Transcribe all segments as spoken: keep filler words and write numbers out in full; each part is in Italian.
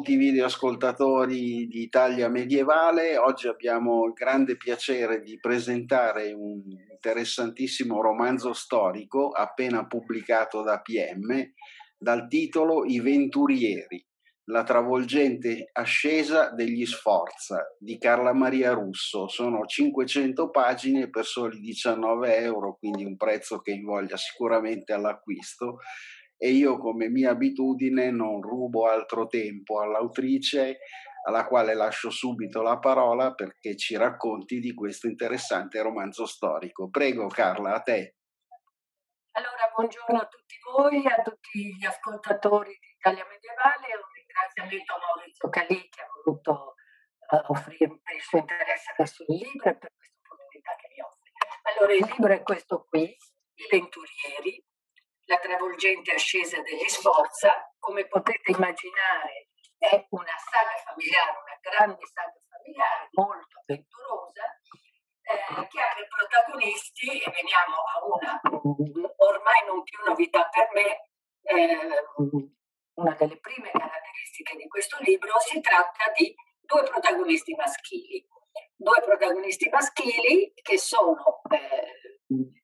tutti i videoascoltatori di Italia Medievale. Oggi abbiamo il grande piacere di presentare un interessantissimo romanzo storico appena pubblicato da P M dal titolo I Venturieri, la travolgente ascesa degli Sforza di Carla Maria Russo. Sono cinquecento pagine per soli diciannove euro, quindi un prezzo che invoglia sicuramente all'acquisto. E io, come mia abitudine, non rubo altro tempo all'autrice, alla quale lascio subito la parola perché ci racconti di questo interessante romanzo storico. Prego Carla, a te. Allora, buongiorno a tutti voi, a tutti gli ascoltatori di Italia Medievale. Un ringraziamento a Maurizio Calì che ha voluto uh, offrirmi per il suo interesse verso il libro e per questa opportunità che mi offre. Allora, il libro è questo qui, I Venturieri, la travolgente ascesa degli Sforza. Come potete immaginare, è una saga familiare, una grande saga familiare, molto avventurosa, eh, che ha dei protagonisti, e veniamo a una ormai non più novità per me, eh, una delle prime caratteristiche di questo libro. Si tratta di due protagonisti maschili, due protagonisti maschili che sono eh,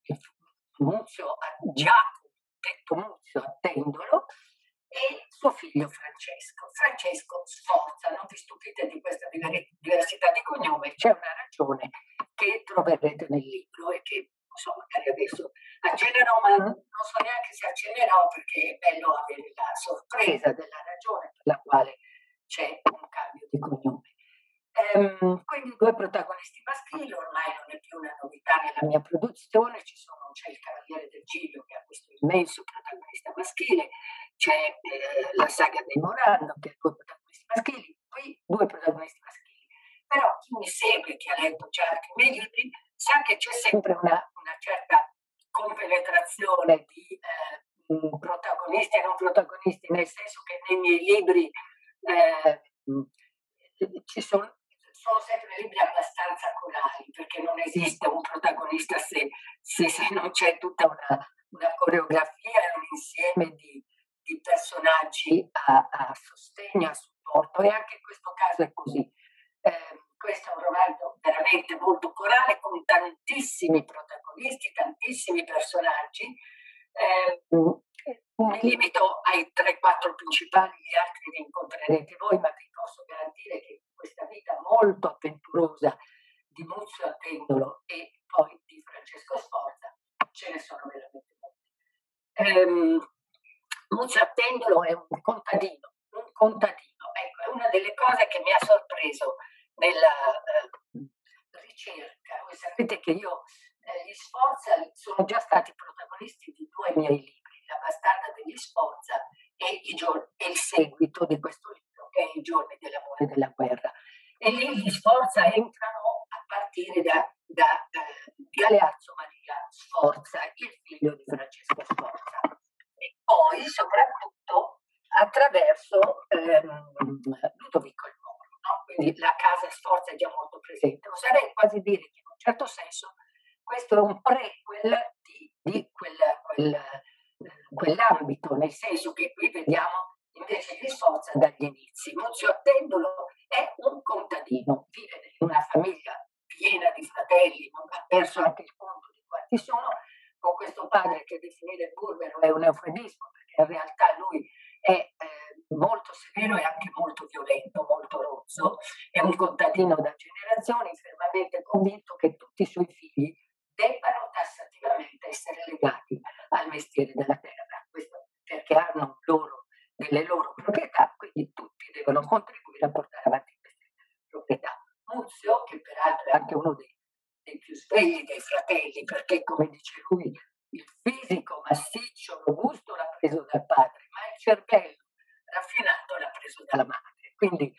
Muzio, Giacomo, detto Muzio Attendolo, e suo figlio Francesco. Francesco Sforza, non vi stupite di questa diversità di cognome, c'è una ragione che troverete nel libro e che non so, magari adesso accennerò, ma non so neanche se accennerò perché è bello avere la sorpresa della ragione per la quale c'è un cambio di cognome. Ehm, quindi due protagonisti maschili, ormai non è più una novità nella mia produzione. Ci sono, c'è il Cavaliere del Giglio che ha questo immenso protagonista maschile, c'è eh, la saga dei Morando che ha due protagonisti maschili, qui due protagonisti maschili. Però chi mi segue, chi ha letto già anche i miei libri, sa che c'è sempre una, una certa compenetrazione di eh, protagonisti e non protagonisti, nel senso che nei miei libri eh, ci sono sono sempre libri abbastanza corali, perché non esiste un protagonista se, se, se non c'è tutta una, una coreografia e un insieme di, di personaggi a, a sostegno, a supporto, e anche in questo caso è così. Eh, questo è un romanzo veramente molto corale, con tantissimi protagonisti, tantissimi personaggi. Eh, mi limito ai tre quattro principali, gli altri li incontrerete voi, ma vi posso garantire che questa vita molto avventurosa di Muzio Attendolo e poi di Francesco Sforza ce ne sono veramente molti. Ehm, Muzio Attendolo è un contadino, un contadino, ecco, è una delle cose che mi ha sorpreso nella eh, ricerca. Voi sapete che io, eh, gli Sforza sono già stati protagonisti di due miei libri, La bastarda degli Sforza e, i giorni, e il seguito di questo libro, che è I giorni dell'amore e della guerra. E lì gli Sforza entrano a partire da, da eh, Galeazzo Maria Sforza, il figlio di Francesco Sforza, e poi soprattutto attraverso ehm, Ludovico il Moro, no? Quindi la casa Sforza è già molto presente. Oserei quasi dire che in un certo senso questo è un prequel di, di quel, quel, quell'ambito, nel senso che qui vediamo invece gli Sforza dagli inizi. Muzio Attendolo è un contadino, vive in una famiglia piena di fratelli, non ha perso anche il conto di quanti sono, con questo padre che definire burbero è un eufemismo, perché in realtà lui è eh, molto severo e anche molto violento, molto rozzo, è un contadino da generazioni, fermamente convinto che tutti i suoi figli debbano tassativamente essere legati al mestiere della terra, questo perché hanno loro delle loro proprietà, quindi tutti devono contribuire a portare avanti queste proprietà. Muzio, che peraltro è anche uno dei, dei più svegli dei fratelli, perché come dice lui, il fisico massiccio, robusto l'ha preso dal padre, ma il cervello raffinato l'ha preso dalla madre. Quindi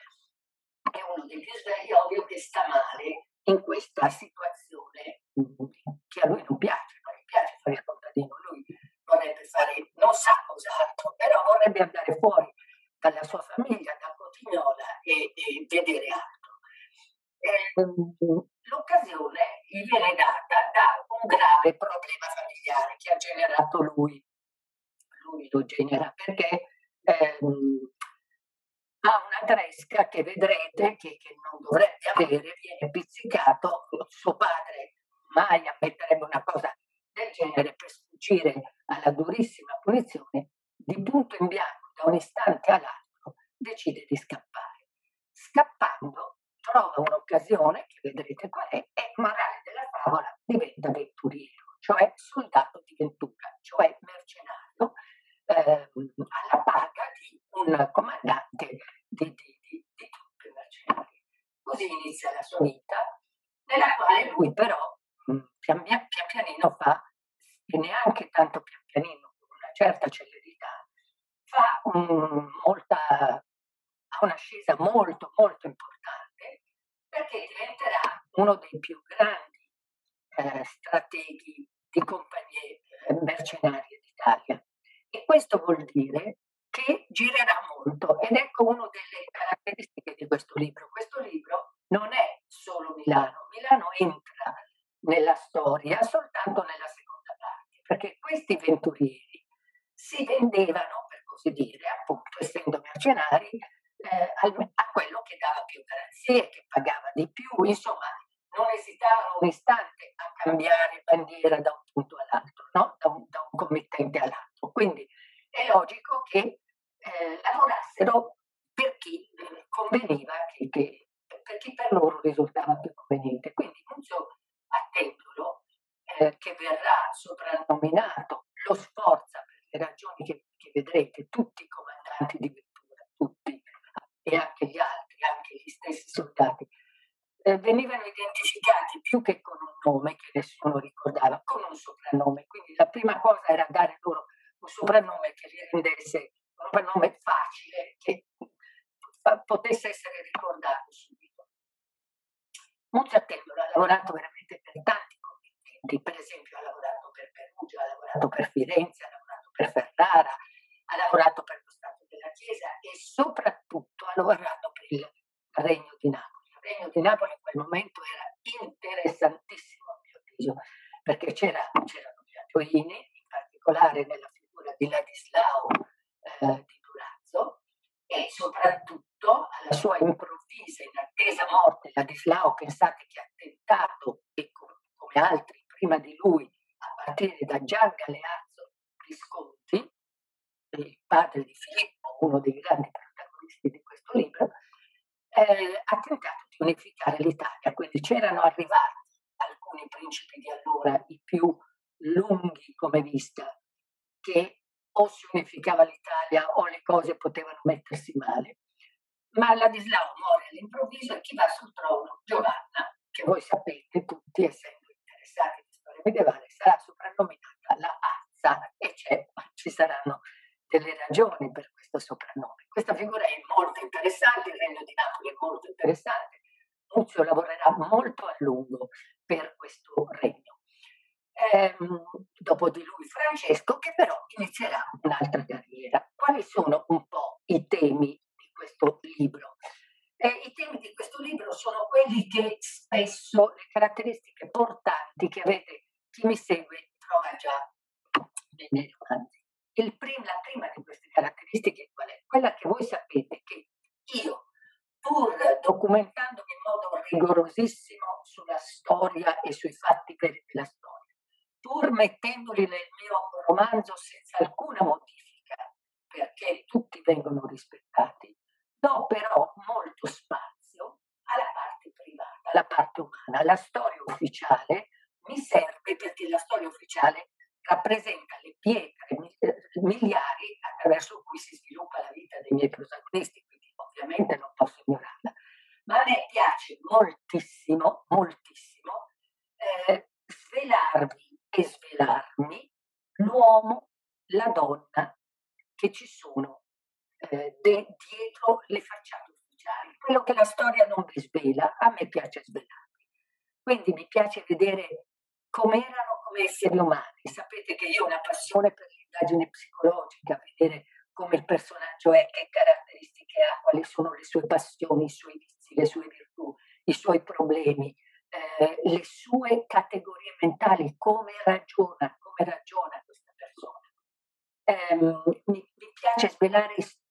è uno dei più svegli, ovvio che sta male in questa situazione che a lui non piace, non gli piace fare il contadino, lui vorrebbe fare, non sa cos'altro, però vorrebbe andare fuori dalla sua famiglia, da Cotignola, e, e vedere altro. Eh, l'occasione gli viene data da un grave problema familiare che ha generato lui, lui lo genera perché ehm, ha una tresca che vedrete che, che non dovrebbe avere, viene pizzicato, suo padre mai ammetterebbe una cosa del genere per sfuggire alla durissima punizione, di punto in bianco da un istante all'altro decide di scappare. Scappando trova un'occasione, che vedrete qual è, e morale della favola diventa avventuriero, cioè soldato di ventura, cioè mercenario, eh, alla paga di un comandante di, di, di, di truppe mercenarie. Così inizia la sua vita, nella quale lui però mh, pian, pian pianino fa, e neanche tanto pian pianino, con una certa celerità, fa um, molta, ha un'ascesa molto molto importante, perché diventerà uno dei più grandi eh, strateghi di compagnie eh, mercenarie d'Italia. E questo vuol dire che girerà molto, ed ecco una delle caratteristiche di questo libro. Questo libro non è solo Milano, Milano entra nella storia soltanto nella seconda parte, perché questi venturieri si vendevano, per così dire, appunto, essendo mercenari, eh, a quello che dava più garanzie, che pagava di più, insomma, non esitavano un istante a cambiare bandiera da un punto all'altro, no? da, un, da un committente all'altro. Quindi è logico che eh, lavorassero per chi eh, conveniva, che, che, per chi per loro risultava più conveniente. Quindi Nunzio Attendolo, eh, che verrà soprannominato lo Sforza per le ragioni che, che vedrete, tutti i comandanti di vettura, tutti, e anche gli altri, anche gli stessi soldati, eh, venivano identificati più che con un nome che nessuno ricordava, con un soprannome. Quindi la prima cosa era dare loro un soprannome che li rendesse un soprannome facile, che potesse essere ricordato subito. Nunzio Attendolo ha lavorato veramente per tanti committenti, per esempio ha lavorato per Perugia, ha lavorato per Firenze, ha lavorato per Ferrara, ha lavorato per lo Stato della Chiesa e soprattutto ha lavorato per il Regno di Napoli. Il Regno di Napoli in quel momento era interessantissimo a mio avviso, perché c'era, c'erano gli Angioini, in particolare nella figura di Ladislao eh, di Durazzo, e soprattutto alla sua improvvisa, inattesa morte. Ladislao, pensate che ha tentato, e come altri prima di lui, a partire da Gian Galeazzo Visconti, il padre di Filippo, uno dei grandi protagonisti di questo libro, eh, ha tentato di unificare l'Italia. Quindi c'erano arrivati alcuni principi di allora, i più lunghi come vista, che o si unificava l'Italia o le cose potevano mettersi male. Ma Ladislao muore all'improvviso e chi va sul trono? Giovanna, che voi sapete tutti, essendo interessati di storia medievale, sarà soprannominata la Azza, e ci saranno delle ragioni per questo soprannome. Questa figura è molto interessante, il Regno di Napoli è molto interessante, Nunzio lavorerà molto a lungo per questo regno. Ehm, dopo di lui Francesco, che però inizierà un'altra carriera. Quali sono un po' i temi di questo libro? Eh, I temi di questo libro sono quelli che spesso, le caratteristiche portanti che avete, chi mi segue trova già nei miei romanzi. Il prim, la prima di queste caratteristiche qual è? Quella che voi sapete che io, pur documentandomi in modo rigorosissimo sulla storia e sui fatti veri della storia, pur mettendoli nel mio romanzo senza alcuna modifica, perché tutti vengono rispettati, do però molto spazio alla parte privata, alla parte umana. La storia ufficiale mi serve perché la storia ufficiale rappresenta le pietre miliari attraverso cui si sviluppa la vita dei miei protagonisti, quindi ovviamente non posso ignorarla. Ma a me piace moltissimo, moltissimo, eh, svelarvi e svelarmi l'uomo, la donna che ci sono eh, de- dietro le facciate ufficiali. Quello che la storia non vi svela, a me piace svelarvi. Quindi mi piace vedere come erano come esseri umani. Sapete che io ho una passione per l'indagine psicologica, vedere come il personaggio è, che caratteristiche ha, quali sono le sue passioni, i suoi vizi, le sue virtù, i suoi problemi, eh, le sue categorie mentali, come ragiona, come ragiona questa persona. Eh, mi, mi piace svelare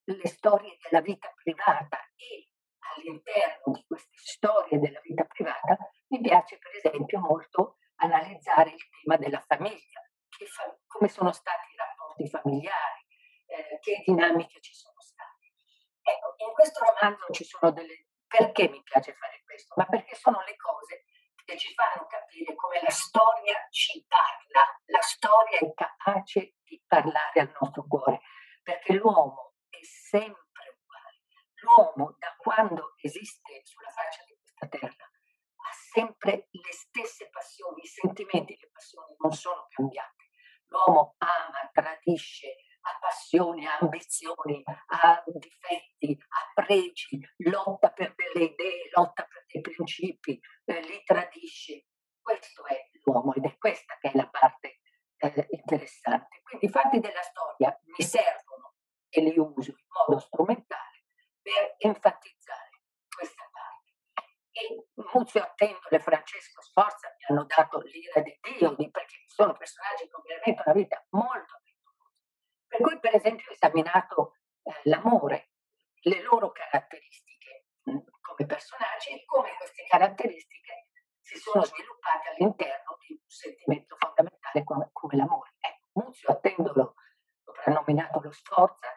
le storie della vita privata e all'interno di queste storie della vita privata mi piace per esempio molto analizzare il tema della famiglia, che fa- come sono stati i rapporti familiari, eh, che dinamiche ci sono state. Ecco, in questo romanzo ci sono delle... Perché mi piace fare questo? Ma perché sono le cose che ci fanno capire come la storia ci parla, la storia è capace di parlare al nostro cuore, perché l'uomo è sempre uguale. L'uomo, da quando esiste sulla faccia di questa terra, ha sempre le stesse passioni, i sentimenti, le passioni non sono cambiate. L'uomo ama, tradisce, ha passioni, ha ambizioni, ha difetti, ha pregi, lotta per delle idee, lotta per dei principi, eh, li tradisce. Questo è l'uomo ed è questa che è la parte eh, interessante. Quindi i fatti della storia mi servono e li uso in modo strumentale per enfatizzare questa parte. E Muzio Attendolo e Francesco Sforza mi hanno dato l'ira di Dio, di, perché sono personaggi con veramente una vita molto avventurosa. Per cui, per esempio, ho esaminato eh, l'amore, le loro caratteristiche mh, come personaggi e come queste caratteristiche si sono sviluppate all'interno di un sentimento fondamentale come, come l'amore. Ecco, Muzio Attendolo, soprannominato lo Sforza,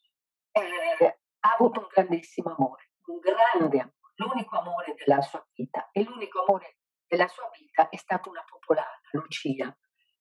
eh, ha avuto un grandissimo amore, un grande amore, l'unico amore della sua vita e l'unico amore della sua vita è stata una popolana, Lucia,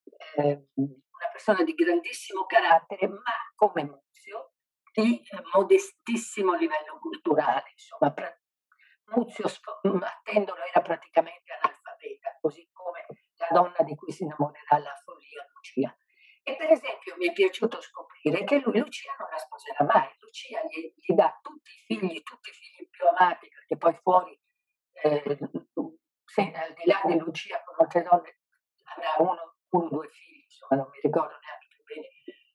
eh, una persona di grandissimo carattere, ma come Muzio di eh, modestissimo livello culturale, insomma, pra- Muzio Attendolo era praticamente analfabeta, così come la donna di cui si innamorerà la follia, Lucia. E per esempio mi è piaciuto scoprire che lui Lucia non la sposerà mai, Lucia gli, gli dà tutti i figli, tutti i figli più amati, perché poi fuori, eh, se, al di là di Lucia con altre donne, avrà uno, uno o due figli, insomma non mi ricordo neanche più bene,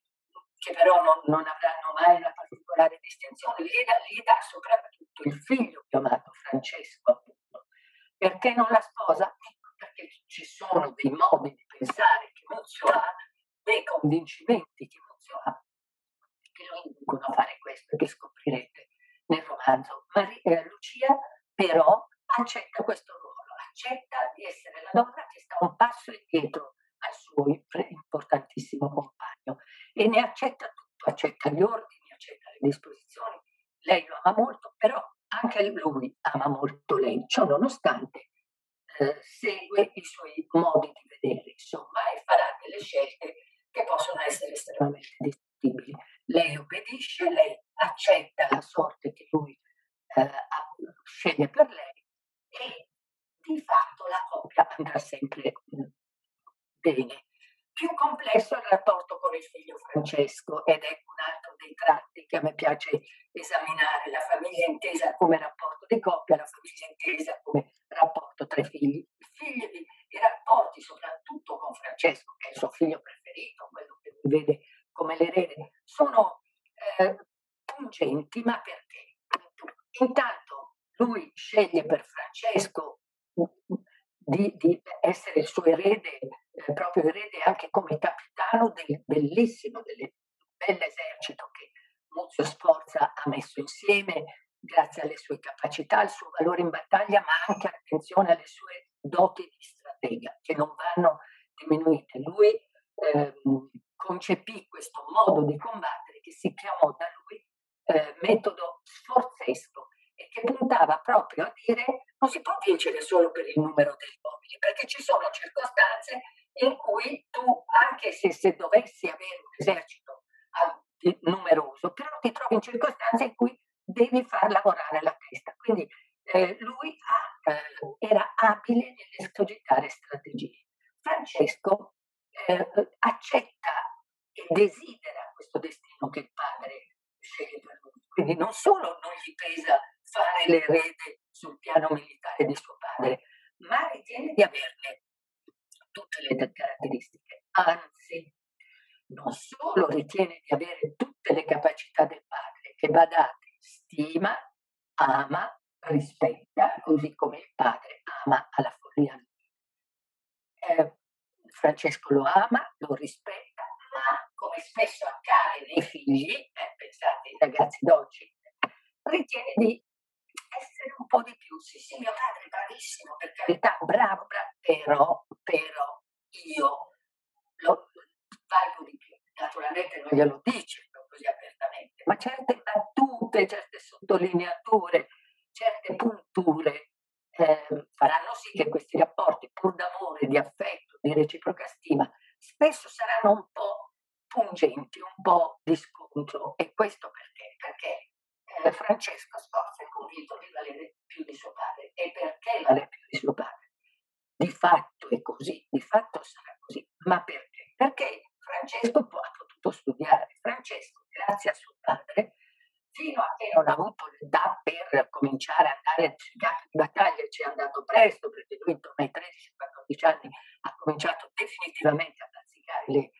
che però non, non avranno mai una particolare distinzione, gli dà, gli dà soprattutto il figlio più amato, Francesco, appunto. Perché non la sposa? Ecco, perché ci sono dei modi di pensare che Muzio ha, dei convincimenti che Muzio ha, che lo inducono a fare questo, che scoprirete nel romanzo. Maria, eh, Lucia però accetta questo ruolo, accetta di essere la donna che sta un passo indietro al suo importantissimo compagno e ne accetta tutto, accetta gli ordini, accetta le disposizioni, lei lo ama molto, però anche lui ama molto lei, ciò nonostante eh, segue i suoi modi di vedere, insomma, e farà delle scelte che possono essere estremamente discutibili. Lei obbedisce, lei accetta la sorte che lui eh, sceglie per lei e di fatto la coppia andrà sempre mh, bene. Più complesso è il rapporto con il figlio Francesco ed è un altro dei tratti che a me piace esaminare, la famiglia intesa come rapporto di coppia, la famiglia intesa come rapporto tra i figli. I, figli, i rapporti soprattutto con Francesco, che è il suo figlio preferito, quello che lui vede come l'erede, sono eh, pungenti, ma perché? Intanto lui sceglie per Francesco di, di essere il suo erede, eh, proprio erede anche come capitano del bellissimo, del bell'esercito che Muzio Sforza ha messo insieme grazie alle sue capacità, al suo valore in battaglia, ma anche, attenzione, alle sue doti di stratega, che non vanno diminuite. Lui eh, concepì questo modo di combattere che si chiamò da lui eh, metodo sforzesco e che puntava proprio a dire non si può vincere solo per il numero degli uomini, perché ci sono circostanze in cui tu, anche se, se dovessi avere un esercito eh, numeroso, però ti trovi in circostanze in cui devi far lavorare la testa. Quindi eh, lui ha, eh, era abile nell'escogitare strategie. Francesco eh, accetta e desidera questo destino che il padre sceglie per lui. Quindi non solo non gli pesa fare l'erede sul piano militare di suo padre, ma ritiene di averne tutte le caratteristiche. Anzi, non solo ritiene di avere tutte le capacità del padre, che badate, stima, ama, rispetta, così come il padre ama alla follia. Eh, Francesco lo ama, lo rispetta, ma come spesso accade nei figli, eh, pensate ai ragazzi d'oggi, ritiene di essere un po' di più. Sì, sì, mio padre è bravissimo, per carità, bravo, bravo, però, però io lo valgo di più. Naturalmente non glielo dice così apertamente, ma certe battute, certe sottolineature, certe punture eh, faranno sì che questi rapporti, pur d'amore, di affetto, di reciproca stima, spesso saranno un po' pungenti, un po' di scontro. E questo perché? Perché eh, Francesco Sforza è convinto di valere più di suo padre. E perché vale più di suo padre? Di fatto è così, di fatto sarà così. Ma perché? Perché Francesco poi ha potuto studiare. Francesco, grazie a suo padre, fino a che non ha avuto l'età per cominciare a andare sui campi di battaglia, ci è andato presto, perché lui intorno ai tredici quattordici anni ha cominciato definitivamente a bazzicare le,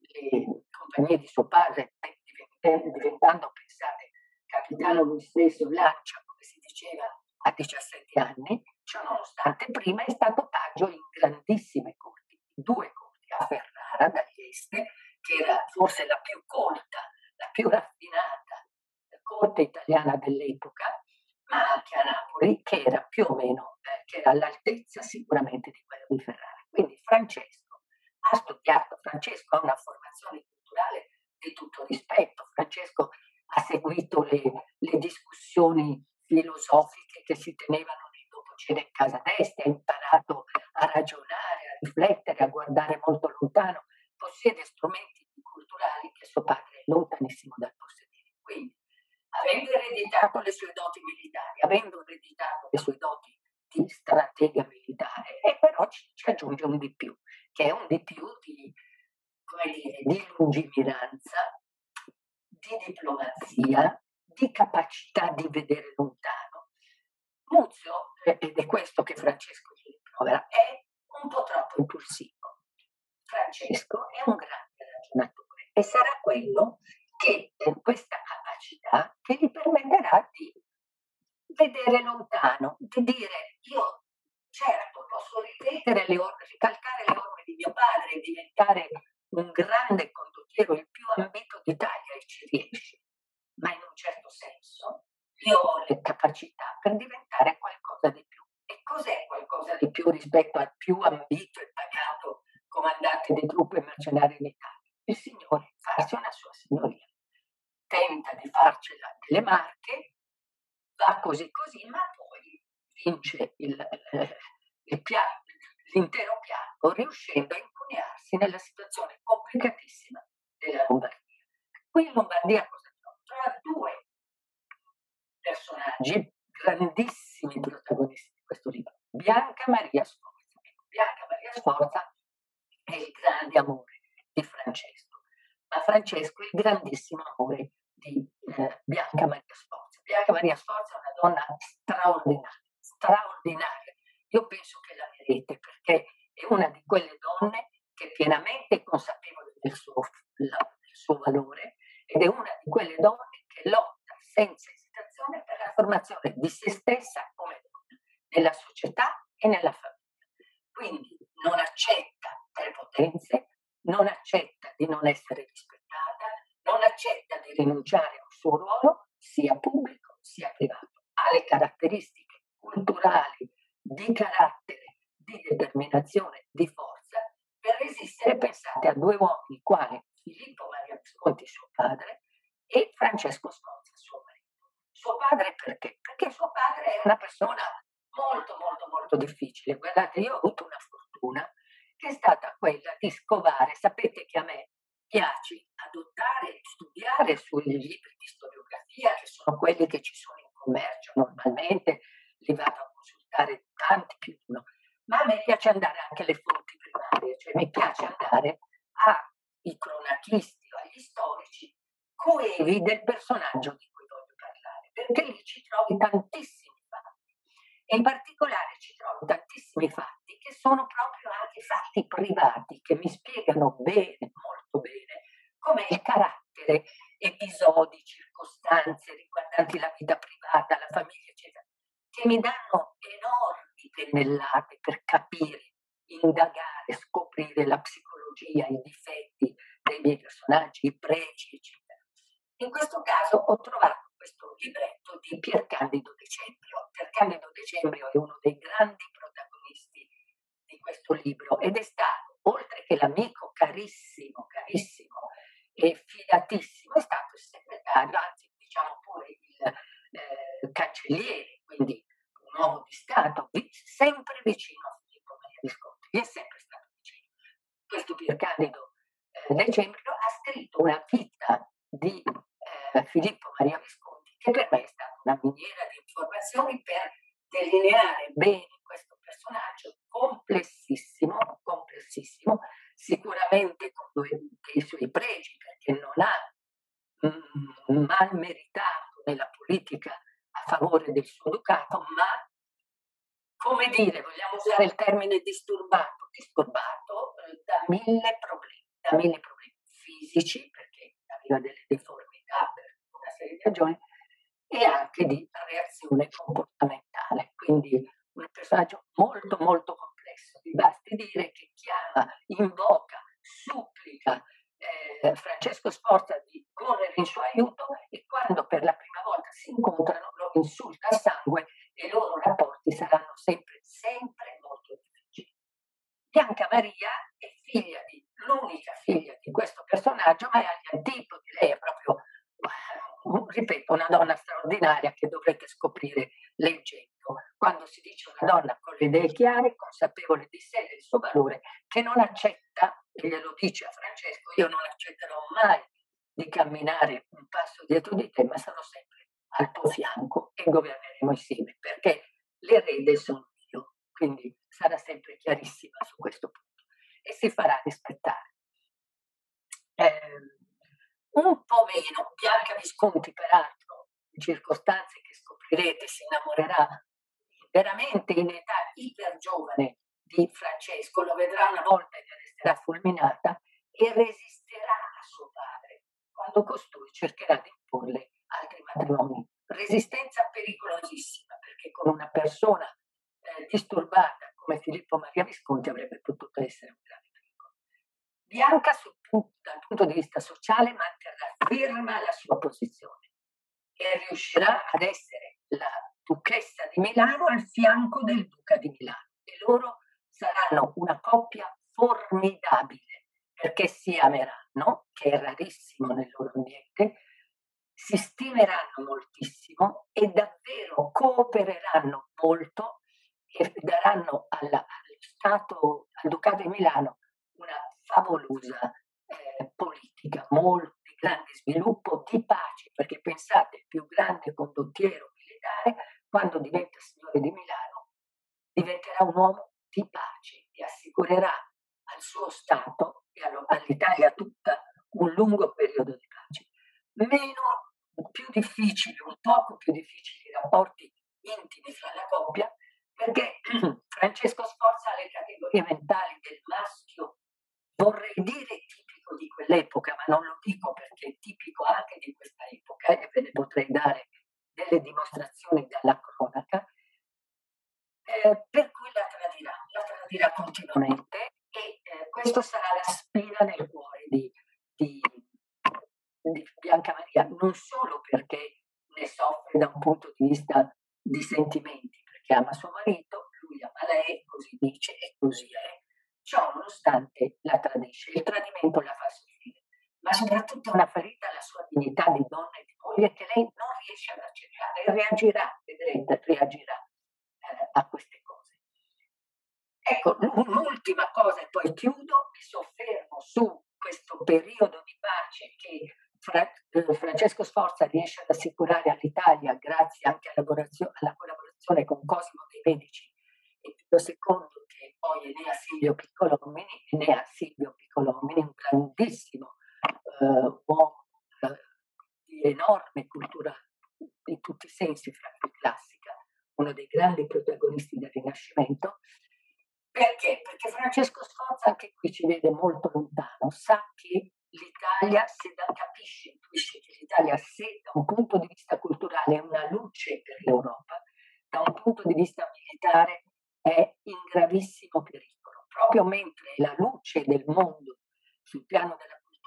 le compagnie di suo padre, diventando, pensate, capitano lui stesso, Lancia, come si diceva, a diciassette anni. Ciò nonostante prima è stato paggio in grandissime corti, due corti, a Ferrara da Este, che era forse la più colta, la più raffinata corte italiana dell'epoca, ma anche a Napoli, che era più o meno, eh, che era all'altezza sicuramente di quello di Ferrara. Quindi Francesco ha studiato, Francesco ha una formazione culturale di tutto rispetto, Francesco ha seguito le, le discussioni filosofiche che si tenevano nei dopo cena in casa d'Este, ha imparato a ragionare, a riflettere, a guardare molto lontano, possiede strumenti culturali che suo padre è lontanissimo dal possedere. Quindi, avendo ereditato le sue doti militari, avendo ereditato le sue doti di stratega militare, e però ci, ci aggiunge un di più, che è un di più di, come dire, di lungimiranza, di diplomazia, di capacità di vedere lontano. Muzio, ed è questo che Francesco gli rimprovera, è un po' troppo impulsivo. Francesco è un grande ragionatore e sarà quello che eh, questa capacità che gli permetterà di vedere lontano, di dire io certo posso ripetere le orme, ricalcare le orme di mio padre e diventare un grande condottiero, il più ambito d'Italia, e ci riesce, ma in un certo senso io ho le capacità per diventare qualcosa di più. E cos'è qualcosa di più rispetto al più ambito e pagato comandante di truppe mercenarie in Italia? Il signore farsi una sua signoria. Tenta di farcela delle Marche, va così così, ma poi vince il, eh, il piano, l'intero piano, riuscendo a incunearsi nella situazione complicatissima della Lombardia. Qui in Lombardia cosa trovo? Trovo due personaggi, grandissimi protagonisti di questo libro. Bianca Maria Sforza. Bianca Maria Sforza è il grande amore di Francesco, ma Francesco è il grandissimo amore di eh, Bianca Maria Sforza. Bianca Maria Sforza è una donna straordinaria, straordinaria. Io penso che la merite, perché è una di quelle donne che è pienamente consapevole del suo, la, del suo valore, ed è una di quelle donne che lotta senza esitazione per la formazione di se stessa come donna, nella società e nella famiglia. Quindi non accetta prepotenze, non accetta di non essere rispettata, non accetta di rinunciare a un suo ruolo, sia pubblico sia privato. Ha le caratteristiche culturali, di carattere, di determinazione, di forza per resistere, pensate, a due uomini quali Filippo Maria Visconti, suo padre, e Francesco Sforza, suo marito. Suo padre perché? Perché suo padre è una persona molto, molto, molto difficile. Guardate, io ho avuto una fortuna che è stata quella di scovare. Sapete che a me piace adottare e studiare sui libri di storiografia, che sono quelli che ci sono in commercio normalmente, li vado a consultare tanti più di uno, ma a me piace andare anche alle fonti primarie, cioè mi piace andare ai cronachisti o agli storici coevi del personaggio di cui voglio parlare, perché lì ci trovi tantissimi fatti, e in particolare ci trovo tantissimi fatti che sono proprio anche fatti privati, che mi spiegano bene, molto bene, com'è il carattere, episodi, circostanze riguardanti la vita privata, la famiglia, eccetera, che mi danno enormi pennellate per capire, indagare, scoprire la psicologia, i difetti dei miei personaggi, i pregi, eccetera. In questo caso ho trovato questo libretto di Pier Candido Decembrio. Pier Candido Decembrio è uno dei grandi protagonisti di questo libro ed è stato, oltre che l'amico carissimo, carissimo e fidatissimo, è stato il segretario, anzi diciamo pure il eh, cancelliere, quindi un uomo di Stato, sempre vicino a Filippo Maria Visconti, gli è sempre stato vicino. Questo Pier Candido eh, Decembrio ha scritto una vita di eh, Filippo Maria Visconti che per me è stata una miniera di informazioni per delineare bene questo personaggio complessissimo, complessissimo, sicuramente con due dei suoi pregi, perché non ha mm, mal meritato nella politica a favore del suo ducato, ma, come dire, vogliamo usare il termine disturbato, disturbato eh, da mille problemi, da mille problemi fisici, perché aveva delle deformità per una serie di ragioni, e anche di reazione comportamentale. Quindi un personaggio molto molto complesso. Vi basti dire che chiama, invoca, supplica eh, Francesco Sforza di correre in suo aiuto e quando per la prima volta si incontrano lo insulta a sangue e i loro rapporti saranno sempre, sempre molto difficili. Bianca Maria è figlia di, l'unica figlia di questo personaggio, ma è agli antipodi, lei è proprio, ripeto, una donna straordinaria che dovrete scoprire leggendo. Quando si dice una donna con le idee chiare, consapevole di sé e del suo valore, che non accetta, e glielo dice a Francesco, io non accetterò mai di camminare un passo dietro di te, ma sarò sempre al tuo fianco e governeremo insieme, perché l'erede sono io, quindi sarà sempre chiarissima su questo punto e si farà rispettare. Eh, un po' meno, Bianca Visconti peraltro, in circostanze che scoprirete, si innamorerà veramente in età iper giovane di Francesco, lo vedrà una volta e ne resterà fulminata e resisterà a suo padre quando costui cercherà di imporle altri matrimoni. Resistenza pericolosissima, perché con una persona eh, disturbata come Filippo Maria Visconti avrebbe potuto essere un grande pericolo. Bianca sul, dal punto di vista sociale manterrà ferma la sua posizione e riuscirà ad essere la duchessa di Milano al fianco del duca di Milano e loro saranno una coppia formidabile perché si ameranno, che è rarissimo nel loro ambiente, si stimeranno moltissimo e davvero coopereranno molto e daranno alla, allo Stato, al Ducato di Milano una favolosa eh, politica, molto di grande sviluppo, di pace, perché pensate, il più grande condottiero militare, quando diventa signore di Milano, diventerà un uomo di pace e assicurerà al suo Stato e all'Italia tutta un lungo periodo di pace. Meno, più difficili, un poco più difficili i rapporti intimi fra la coppia, perché Francesco Sforza ha le categorie mentali del maschio, vorrei dire tipico di quell'epoca, ma non lo dico perché è tipico anche di questa epoca e ve ne potrei dare delle dimostrazioni dalla cronaca, eh, per cui la tradirà, la tradirà continuamente e eh, questo sarà la spina nel cuore di, di, di Bianca Maria, non solo perché ne soffre da un punto di vista di sentimenti, perché ama suo marito, lui ama lei, così dice e così è, ciò nonostante la tradisce, il tradimento la fa soffrire, ma soprattutto una ferita alla sua dignità di donna e di moglie che lei non riesce ad accettare e reagirà, vedrete, reagirà eh, a queste cose. Ecco, l'ultima cosa e poi chiudo, mi soffermo su questo periodo di pace che Fra, eh, Francesco Sforza riesce ad assicurare all'Italia grazie anche alla collaborazione, alla collaborazione con Cosimo dei Medici e Pio secondo, che poi Enea Silvio Piccolomini, Enea Silvio Piccolomini, un grandissimo eh, uomo eh, di enorme cultura in tutti i sensi, fra cui classica, uno dei grandi protagonisti del Rinascimento. Perché? Perché Francesco Sforza anche qui ci vede molto lontano, sa che l'Italia, se da, capisce, intuisce che l'Italia, se da un punto di vista culturale è una luce per l'Europa, da un punto di vista militare è in gravissimo pericolo. Proprio mentre è la luce del mondo sul piano della cultura,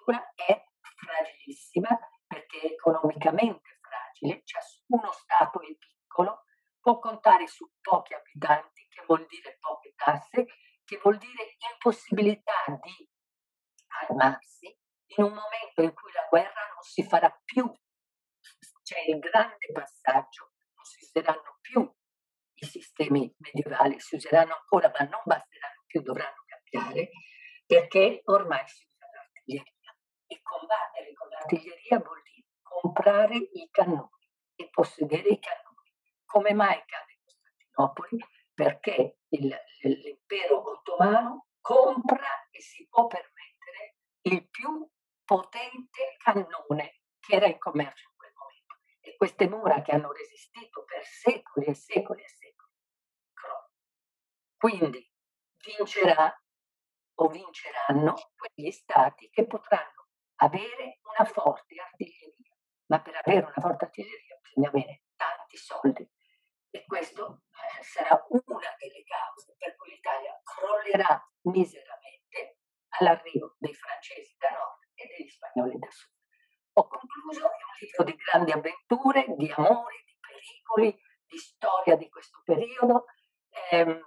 agricola è fragilissima perché è economicamente fragile, ciascuno Stato è piccolo, può contare su pochi abitanti, che vuol dire poche tasse, che vuol dire impossibilità di armarsi in un momento in cui la guerra non si farà più. C'è il grande passaggio, non si useranno più i sistemi medievali, si useranno ancora, ma non basteranno più, dovranno cambiare, perché ormai si usa l'artiglieria. E combattere con l'artiglieria vuol dire comprare i cannoni e possedere i cannoni. Come mai cade Costantinopoli? Perché il, l'impero ottomano compra e si può permettere il più potente cannone che era in commercio in quel momento. E queste mura che hanno resistito per secoli e secoli e secoli crollano. Quindi vincerà o vinceranno quegli stati che potranno avere una forte artiglieria, ma per avere una forte artiglieria bisogna avere tanti soldi e questo eh, sarà una delle cause per cui l'Italia crollerà miseramente all'arrivo dei francesi da nord e degli spagnoli da sud. Ho concluso, è un libro di grandi avventure, di amori, di pericoli, di storia di questo periodo. Ehm,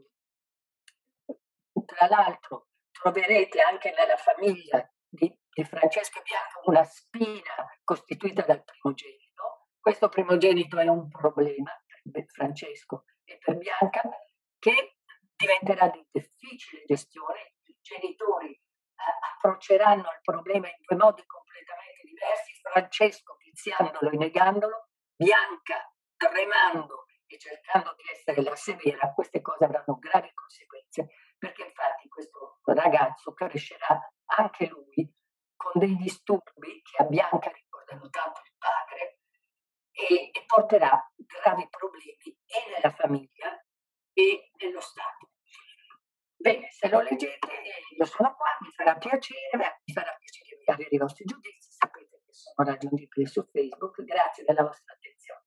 tra l'altro troverete anche nella famiglia di, di Francesco e Bianca una spina costituita dal primogenito. Questo primogenito è un problema per Francesco e per Bianca che diventerà di difficile gestione. I genitori eh, approcceranno il problema in due modi completamente diversi, Francesco viziandolo e negandolo, Bianca tremando e cercando di essere la severa. Queste cose avranno gravi conseguenze, perché infatti questo ragazzo crescerà anche lui con dei disturbi che a Bianca ricordano tanto il padre e, e porterà gravi problemi e nella famiglia e nello Stato. Bene, se lo leggete, eh, io sono qua, mi farà piacere, mi farà piacere avere i vostri giudizi, sapete che sono raggiungibili su Facebook, grazie della vostra attenzione.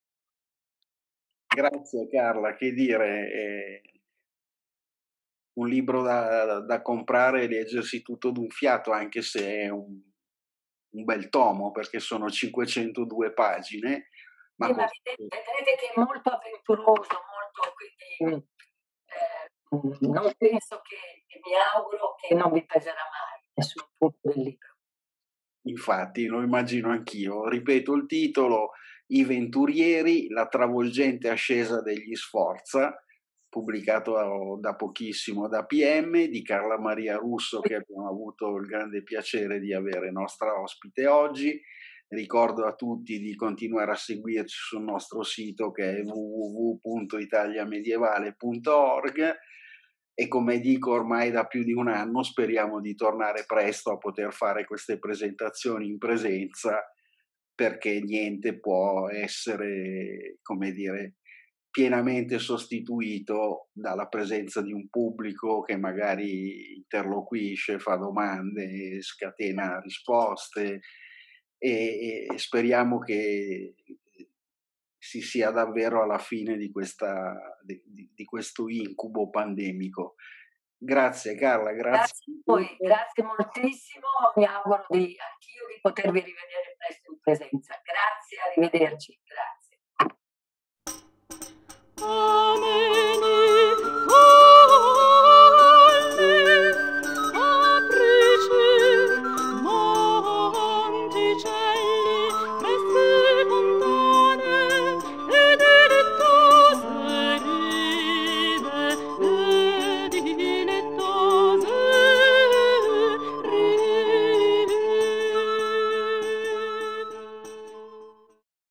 Grazie Carla, che dire, è un libro da, da comprare e leggersi tutto d'un fiato, anche se è un, un bel tomo, perché sono cinquecentodue pagine. Ma, sì, ma vedrete che è molto avventuroso, molto, quindi eh, non penso che, e mi auguro che non vi peserà mai nessun punto del libro. Infatti, lo immagino anch'io. Ripeto il titolo, I Venturieri, la travolgente ascesa degli Sforza, pubblicato da pochissimo da P M, di Carla Maria Russo, che abbiamo avuto il grande piacere di avere nostra ospite oggi. Ricordo a tutti di continuare a seguirci sul nostro sito che è w w w punto italiamedievale punto org e come dico ormai da più di un anno speriamo di tornare presto a poter fare queste presentazioni in presenza, perché niente può essere, come dire, pienamente sostituito dalla presenza di un pubblico che magari interloquisce, fa domande, scatena risposte e, e speriamo che si sia davvero alla fine di, questa, di, di questo incubo pandemico. Grazie Carla, grazie. Grazie a voi, grazie moltissimo, mi auguro di, anch'io di potervi rivedere presto in presenza. Grazie, arrivederci, grazie. Amen.